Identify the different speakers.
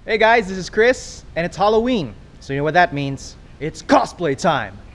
Speaker 1: Hey guys, this is Chris, and it's Halloween. So you know what that means. It's cosplay time.